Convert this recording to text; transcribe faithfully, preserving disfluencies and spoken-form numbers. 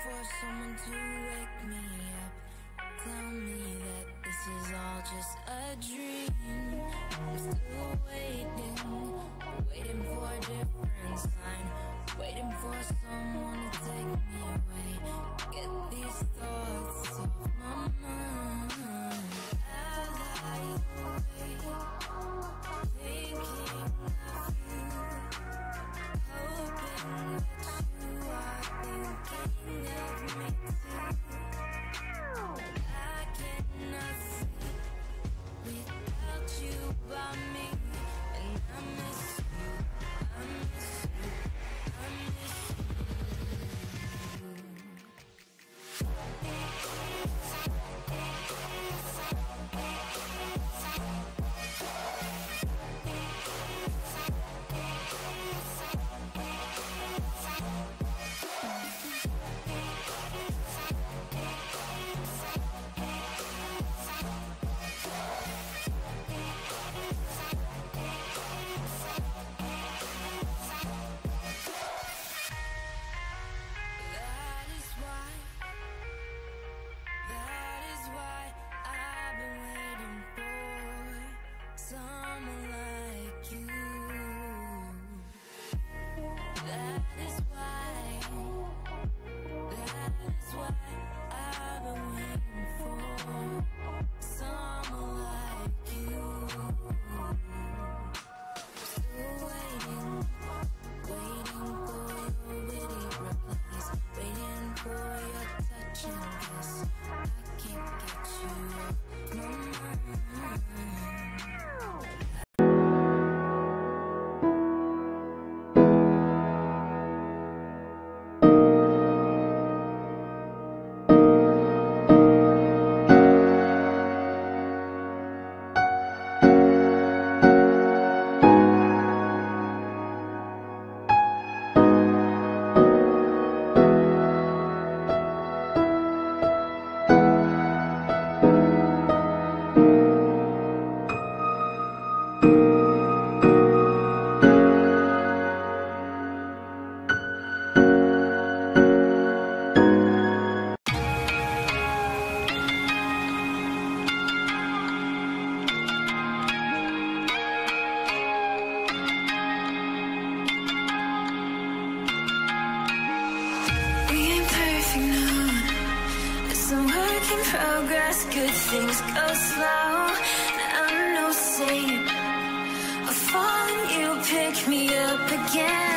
for someone to wake me up, tell me that this is all just a dream. I'm still waiting, waiting for a different sign, waiting for someone to take me away, get these thoughts off my mind. As I wait, thinking of you, hoping that you are thinking of me too. I cannot sleep without you by me, and I miss you, I miss you, I miss you. Progress, good things go slow. I'm no saint. I fall and you pick me up again.